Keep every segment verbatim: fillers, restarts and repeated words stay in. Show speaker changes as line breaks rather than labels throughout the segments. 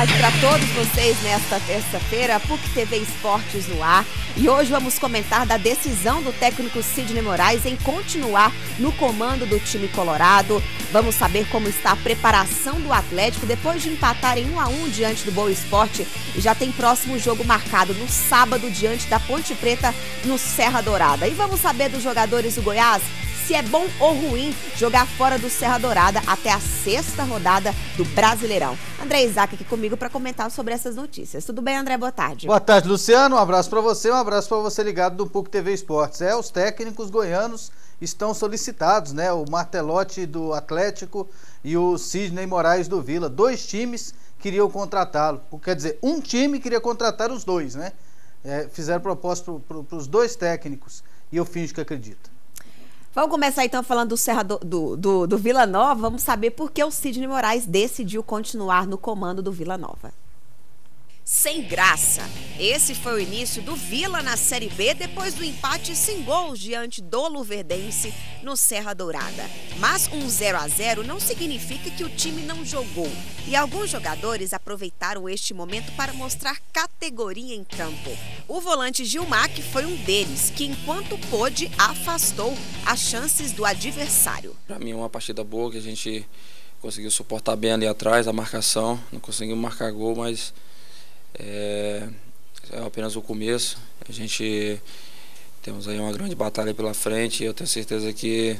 tarde para todos vocês nesta terça-feira, P U C T V Esportes no ar. E hoje vamos comentar da decisão do técnico Sidney Moraes em continuar no comando do time colorado. Vamos saber como está a preparação do Atlético depois de empatar em um a um diante do Boa Esporte. E já tem próximo jogo marcado no sábado diante da Ponte Preta no Serra Dourada. E vamos saber dos jogadores do Goiás se é bom ou ruim jogar fora do Serra Dourada até a sexta rodada do Brasileirão. André Isaac aqui comigo para comentar sobre essas notícias. Tudo bem, André? Boa tarde.
Boa tarde, Luciano. Um abraço para você, um abraço para você ligado do P U C T V Esportes. É, os técnicos goianos estão solicitados, né? O Martelotti do Atlético e o Sidney Moraes do Vila. Dois times queriam contratá-lo. Quer dizer, um time queria contratar os dois, né? É, fizeram proposta para os dois técnicos e eu finjo que acredito.
Vamos começar então falando do, Serra do, do, do, do Vila Nova. Vamos saber por que o Sidney Moraes decidiu continuar no comando do Vila Nova. Sem graça. Esse foi o início do Vila na Série B depois do empate sem gols diante do Luverdense no Serra Dourada. Mas um zero a zero não significa que o time não jogou. E alguns jogadores aproveitaram este momento para mostrar categoria em campo. O volante Gilmar, que foi um deles, que enquanto pôde afastou as chances do adversário.
Para mim é uma partida boa, que a gente conseguiu suportar bem ali atrás a marcação. Não conseguimos marcar gol, mas É, é apenas o começo. A gente temos aí uma grande batalha pela frente e eu tenho certeza que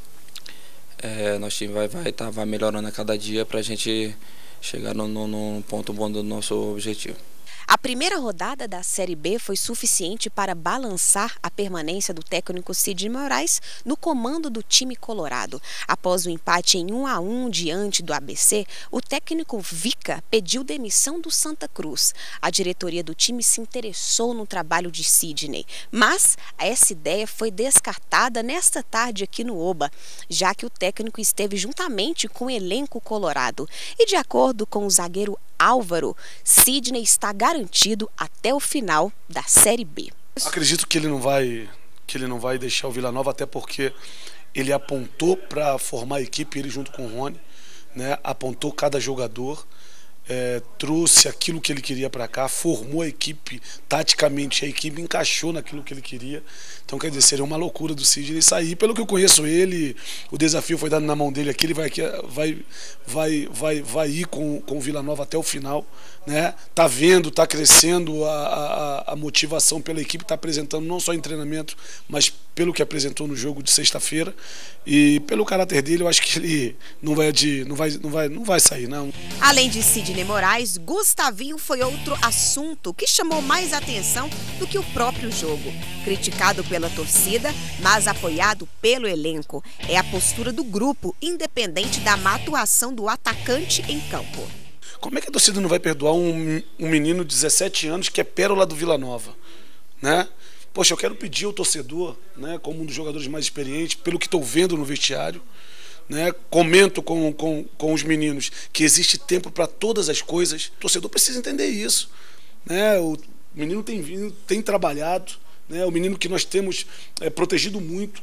é, nosso time vai, vai, tá, vai melhorando a cada dia para a gente chegar no, no, no ponto bom do nosso objetivo.
A primeira rodada da Série B foi suficiente para balançar a permanência do técnico Sidney Moraes no comando do time colorado. Após o empate em um a um diante do A B C, o técnico Vica pediu demissão do Santa Cruz. A diretoria do time se interessou no trabalho de Sidney, mas essa ideia foi descartada nesta tarde aqui no Oba, já que o técnico esteve juntamente com o elenco colorado. E de acordo com o zagueiro Álvaro, Sidney está garantido até o final da Série B.
Acredito que ele não vai, que ele não vai deixar o Vila Nova, até porque ele apontou para formar a equipe, ele junto com o Rony, né? Apontou cada jogador, é, trouxe aquilo que ele queria para cá, formou a equipe taticamente, a equipe encaixou naquilo que ele queria. Então, quer dizer, seria uma loucura do Sidney sair. Pelo que eu conheço ele, o desafio foi dado na mão dele aqui, ele vai, vai, vai, vai, vai ir com, com o Vila Nova até o final, né? Tá vendo, tá crescendo a, a, a motivação pela equipe, tá apresentando não só em treinamento, mas pelo que apresentou no jogo de sexta-feira. E pelo caráter dele, eu acho que ele não vai, de, não vai, não vai, não vai sair, não.
Além de Sidney Moraes, Gustavinho foi outro assunto que chamou mais atenção do que o próprio jogo. Criticado pela torcida, mas apoiado pelo elenco. É a postura do grupo, independente da má atuação do atacante em campo.
Como é que a torcida não vai perdoar um, um menino de dezessete anos que é pérola do Vila Nova, né? Poxa, eu quero pedir ao torcedor, né, como um dos jogadores mais experientes, pelo que estou vendo no vestiário, né, comento com, com, com os meninos que existe tempo para todas as coisas. O torcedor precisa entender isso, né? O menino tem vindo, tem trabalhado, né? O menino que nós temos é, protegido muito,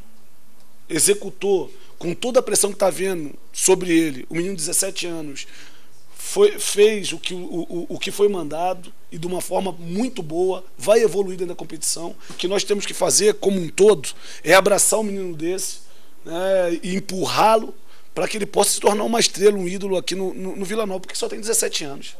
executou com toda a pressão que está vendo sobre ele. O menino de dezessete anos foi, fez o que, o, o, o que foi mandado e de uma forma muito boa, vai evoluir dentro da competição. O que nós temos que fazer como um todo é abraçar um menino desse, né, e empurrá-lo para que ele possa se tornar uma estrela, um ídolo aqui no, no, no Vila Nova, porque só tem dezessete anos.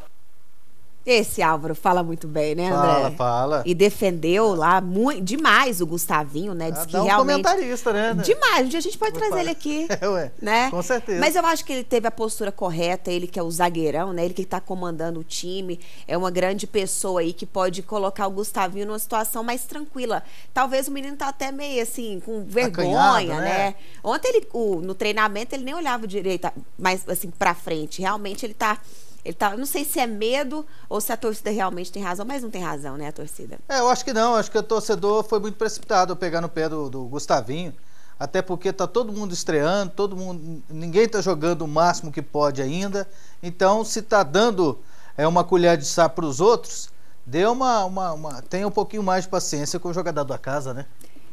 Esse Álvaro fala muito bem, né, André?
Fala, fala.
E defendeu lá muito, demais o Gustavinho, né? Diz
Ah,
que
dá um
realmente
comentarista, né?
Demais, um dia a gente pode trazer ele aqui.
É, ué,
né?
Com certeza.
Mas eu acho que ele teve a postura correta, ele que é o zagueirão, né? Ele que está comandando o time, é uma grande pessoa aí que pode colocar o Gustavinho numa situação mais tranquila. Talvez o menino tá até meio assim, com vergonha,
Acanhado,
né?
né?
Ontem ele, o, no treinamento ele nem olhava direito, mais assim, pra frente. Realmente ele tá... Ele tá, não sei se é medo ou se a torcida realmente tem razão, mas não tem razão, né, a torcida?
É, eu acho que não, acho que o torcedor foi muito precipitado ao pegar no pé do, do Gustavinho, até porque tá todo mundo estreando, todo mundo, ninguém tá jogando o máximo que pode ainda, então se tá dando é, uma colher de chá para os outros, dê uma, uma, uma, tenha um pouquinho mais de paciência com o jogador da casa, né?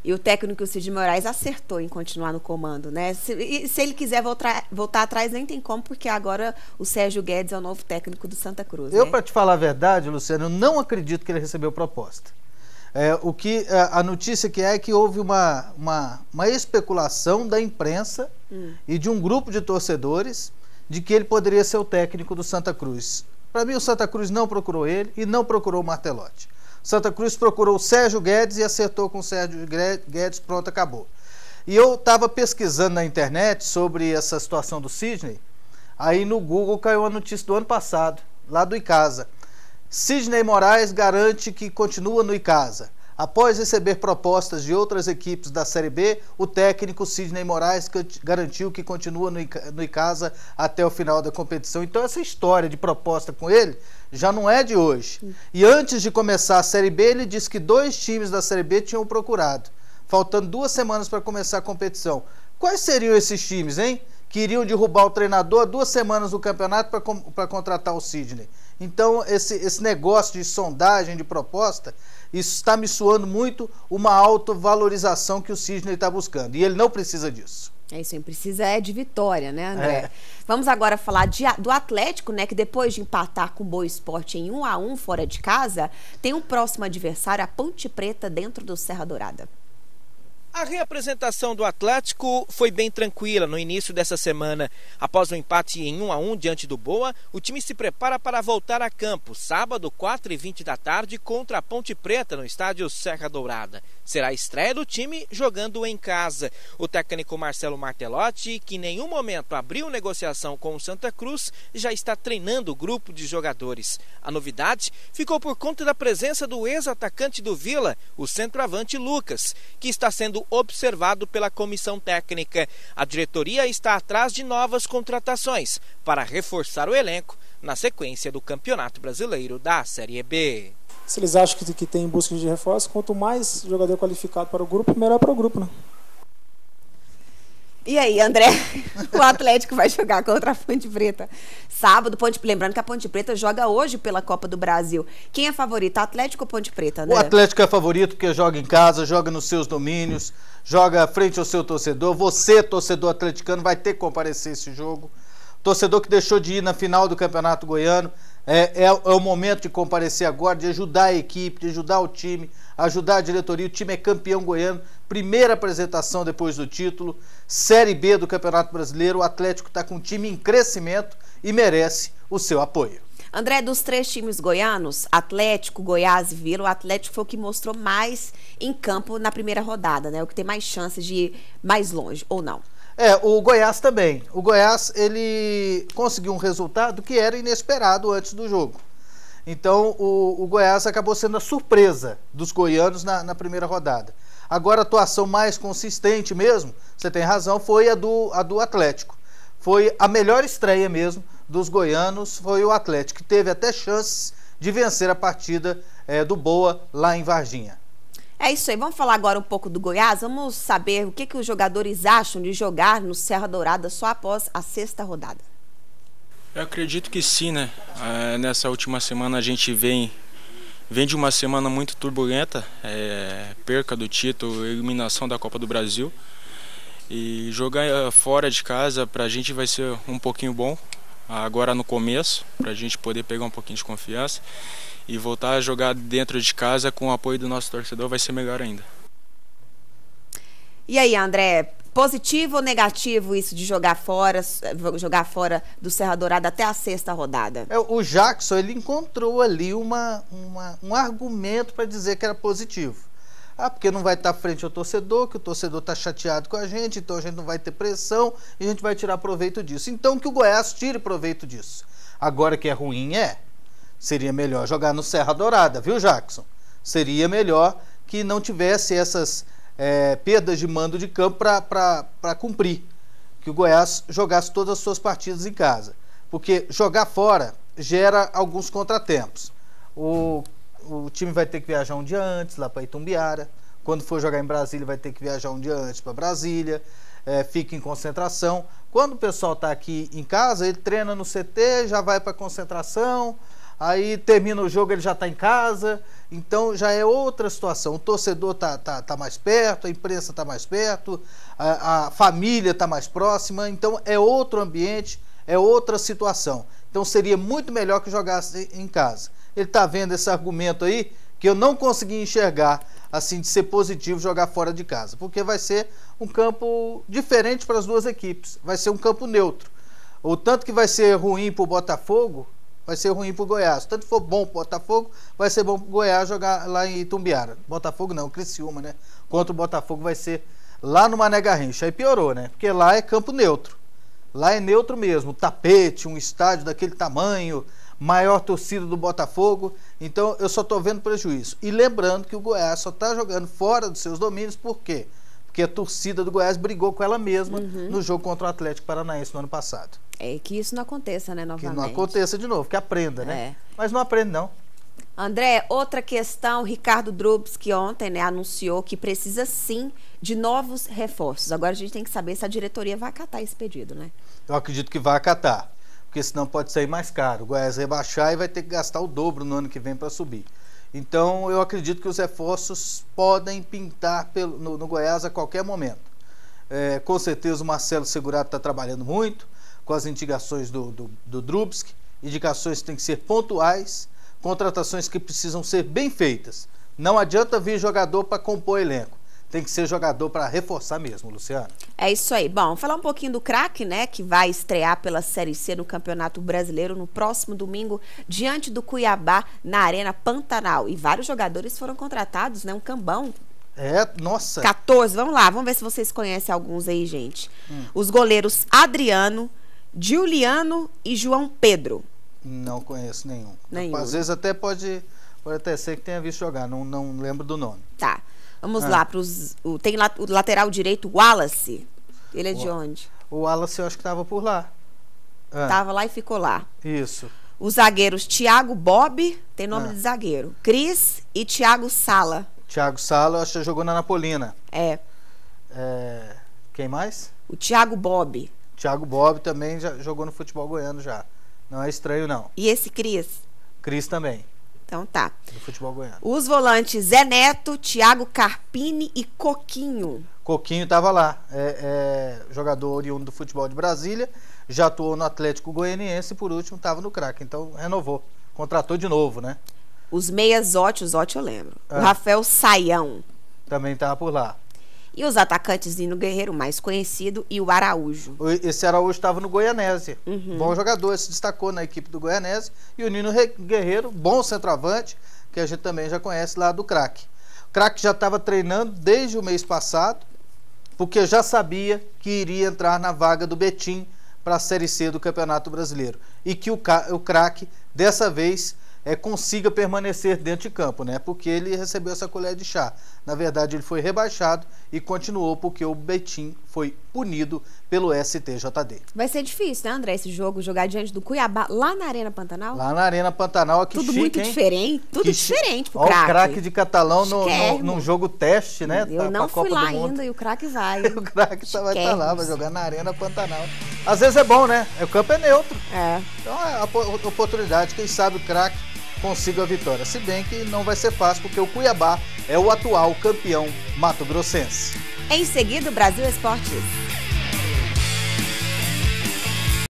E o técnico Sidney Moraes acertou em continuar no comando, né? Se, e, se ele quiser voltar, voltar atrás, nem tem como, porque agora o Sérgio Guedes é o novo técnico do Santa Cruz.
Eu,
né?
para te falar a verdade, Luciano, eu não acredito que ele recebeu proposta. É, o que, a, a notícia que é, é que houve uma, uma, uma especulação da imprensa hum. e de um grupo de torcedores de que ele poderia ser o técnico do Santa Cruz. Para mim, o Santa Cruz não procurou ele e não procurou o Martelotti. Santa Cruz procurou o Sérgio Guedes e acertou com o Sérgio Guedes, pronto, acabou. E eu estava pesquisando na internet sobre essa situação do Sidney, aí no Google caiu a notícia do ano passado, lá do Icasa. Sidney Moraes garante que continua no Icasa. Após receber propostas de outras equipes da Série B, o técnico Sidney Moraes garantiu que continua no Icasa até o final da competição. Então essa história de proposta com ele já não é de hoje. E antes de começar a Série B, ele disse que dois times da Série B tinham procurado, faltando duas semanas para começar a competição. Quais seriam esses times, hein? Que iriam derrubar o treinador duas semanas do campeonato para contratar o Sidney. Então, esse, esse negócio de sondagem, de proposta, isso está me soando muito uma autovalorização que o Sidney está buscando. E ele não precisa disso.
É isso, ele precisa é de vitória, né, André?
É.
Vamos agora falar de, do Atlético, né, que depois de empatar com o Boa Esporte em um a um fora de casa, tem um próximo adversário, a Ponte Preta, dentro do Serra Dourada.
A reapresentação do Atlético foi bem tranquila no início dessa semana. Após o empate em um a um diante do Boa, o time se prepara para voltar a campo, sábado, quatro e vinte da tarde, contra a Ponte Preta, no estádio Serra Dourada. Será a estreia do time jogando em casa. O técnico Marcelo Martelotti, que em nenhum momento abriu negociação com o Santa Cruz, já está treinando o grupo de jogadores. A novidade ficou por conta da presença do ex-atacante do Vila, o centroavante Lucas, que está sendo observado pela comissão técnica. A diretoria está atrás de novas contratações para reforçar o elenco na sequência do Campeonato Brasileiro da Série B.
Se eles acham que, que tem busca de reforço, quanto mais jogador qualificado para o grupo, melhor para o grupo, né?
E aí, André, o Atlético vai jogar contra a Ponte Preta sábado. Ponte, lembrando que a Ponte Preta joga hoje pela Copa do Brasil. Quem é favorito, Atlético ou Ponte Preta, André?
O Atlético é favorito porque joga em casa, joga nos seus domínios, joga frente ao seu torcedor. Você, torcedor atleticano, vai ter que comparecer esse jogo. Torcedor que deixou de ir na final do Campeonato Goiano, é, é, é o momento de comparecer agora, de ajudar a equipe, de ajudar o time, ajudar a diretoria. O time é campeão goiano, primeira apresentação depois do título, Série B do Campeonato Brasileiro. O Atlético está com um time em crescimento e merece o seu apoio.
André, dos três times goianos, Atlético, Goiás e Vila, o Atlético foi o que mostrou mais em campo na primeira rodada, né? O que tem mais chances de ir mais longe, ou não?
É, o Goiás também. O Goiás, ele conseguiu um resultado que era inesperado antes do jogo. Então, o, o Goiás acabou sendo a surpresa dos goianos na, na primeira rodada. Agora, a atuação mais consistente mesmo, você tem razão, foi a do, a do Atlético. Foi a melhor estreia mesmo dos goianos, foi o Atlético, que teve até chances de vencer a partida é, do Boa lá em Varginha.
É isso aí, vamos falar agora um pouco do Goiás, vamos saber o que, que os jogadores acham de jogar no Serra Dourada só após a sexta rodada.
Eu acredito que sim, né? É, nessa última semana a gente vem, vem de uma semana muito turbulenta, é, perca do título, eliminação da Copa do Brasil. E jogar fora de casa pra gente vai ser um pouquinho bom, agora no começo, pra gente poder pegar um pouquinho de confiança. E voltar a jogar dentro de casa com o apoio do nosso torcedor vai ser melhor ainda.
E aí, André, positivo ou negativo isso de jogar fora, jogar fora do Serra Dourada até a sexta rodada?
É, o Jackson, ele encontrou ali uma, uma, um argumento para dizer que era positivo. Ah, porque não vai estar frente ao torcedor, que o torcedor está chateado com a gente, então a gente não vai ter pressão e a gente vai tirar proveito disso. Então que o Goiás tire proveito disso. Agora que é ruim, é. Seria melhor jogar no Serra Dourada, viu, Jackson? Seria melhor que não tivesse essas é, perdas de mando de campo para cumprir. Que o Goiás jogasse todas as suas partidas em casa. Porque jogar fora gera alguns contratempos. O, o time vai ter que viajar um dia antes lá para Itumbiara. Quando for jogar em Brasília, vai ter que viajar um dia antes para Brasília. É, fica em concentração. Quando o pessoal está aqui em casa, ele treina no C T, já vai para concentração. aí termina o jogo, ele já está em casa, então já é outra situação. O torcedor está tá, tá mais perto, a imprensa está mais perto, a, a família está mais próxima, então é outro ambiente, é outra situação. Então seria muito melhor que jogasse em casa. Ele está vendo esse argumento aí, que eu não consegui enxergar, assim, de ser positivo jogar fora de casa, porque vai ser um campo diferente para as duas equipes, vai ser um campo neutro. O tanto que vai ser ruim para o Botafogo, vai ser ruim para o Goiás. Tanto que for bom para o Botafogo, vai ser bom para o Goiás jogar lá em Itumbiara. Botafogo não, Criciúma, né? Contra o Botafogo vai ser lá no Mané Garrincha. Aí piorou, né? Porque lá é campo neutro. Lá é neutro mesmo, tapete, um estádio daquele tamanho, maior torcida do Botafogo. Então eu só estou vendo prejuízo. E lembrando que o Goiás só está jogando fora dos seus domínios, por quê? Porque a torcida do Goiás brigou com ela mesma uhum. no jogo contra o Atlético Paranaense no ano passado.
É que isso não aconteça, né, novamente.
Que não aconteça de novo, que aprenda, né? É. Mas não aprende, não.
André, outra questão, Ricardo Drubski ontem, né, anunciou que precisa sim de novos reforços. Agora a gente tem que saber se a diretoria vai acatar esse pedido, né?
Eu acredito que vai acatar, porque senão pode sair mais caro. O Goiás rebaixar e vai ter que gastar o dobro no ano que vem para subir. Então eu acredito que os reforços podem pintar pelo, no, no Goiás a qualquer momento. É, com certeza o Marcelo Segurato está trabalhando muito com as indicações do, do, do Drubski, indicações que têm que ser pontuais, contratações que precisam ser bem feitas. Não adianta vir jogador para compor elenco. Tem que ser jogador para reforçar mesmo, Luciano.
É isso aí. Bom, falar um pouquinho do craque, né, que vai estrear pela Série C no Campeonato Brasileiro no próximo domingo, diante do Cuiabá, na Arena Pantanal. E vários jogadores foram contratados, né, um cambão.
É, nossa.
quatorze, vamos lá, vamos ver se vocês conhecem alguns aí, gente. Hum. Os goleiros Adriano, Giuliano e João Pedro.
Não conheço nenhum.
nenhum.
Às vezes até pode, pode até ser que tenha visto jogar, não, não lembro do nome.
Tá. Vamos ah. lá, pros, o, tem lá, o lateral direito, Wallace. Ele é o, de onde?
O Wallace eu acho que estava por lá.
Ah. Tava lá e ficou lá.
Isso.
Os zagueiros Thiago Bob, tem nome ah. de zagueiro. Cris e Thiago Sala.
Thiago Sala, eu acho que jogou na Napolina.
É.
é. Quem mais?
O Thiago Bob.
Thiago Bob também já jogou no futebol goiano já. Não é estranho, não.
E esse Cris?
Cris também.
Então tá.
Do futebol goiano.
Os volantes Zé Neto, Thiago Carpini e Coquinho.
Coquinho estava lá. É, é jogador oriundo do futebol de Brasília. Já atuou no Atlético Goianiense e por último estava no craque. Então renovou. Contratou de novo, né?
Os meias Zotti, o Zotti eu lembro. Ah. O Rafael Saião.
Também estava por lá.
E os atacantes Nino Guerreiro, mais conhecido, e o Araújo.
Esse Araújo estava no Goianese.
Uhum.
Bom jogador, se destacou na equipe do Goianese. E o Nino Guerreiro, bom centroavante, que a gente também já conhece lá do craque. O craque já estava treinando desde o mês passado, porque já sabia que iria entrar na vaga do Betim para a Série C do Campeonato Brasileiro. E que o, o craque, dessa vez, é, consiga permanecer dentro de campo, né? Porque ele recebeu essa colher de chá. Na verdade, ele foi rebaixado e continuou porque o Betim foi punido pelo S T J D.
Vai ser difícil, né, André, esse jogo, jogar diante do Cuiabá, lá na Arena Pantanal?
Lá na Arena Pantanal, aqui
tudo
chique,
muito
hein?
diferente, tudo
que
diferente pro
craque.
craque.
Olha o craque de Catalão no, no, num jogo teste, né?
Eu não fui lá ainda e o craque vai.
O craque vai estar lá, vai jogar na Arena Pantanal. Às vezes é bom, né? O campo é neutro.
É.
Então é a oportunidade, quem sabe o craque consiga a vitória. Se bem que não vai ser fácil, porque o Cuiabá é o atual campeão mato-grossense.
Em seguida, o Brasil Esportes.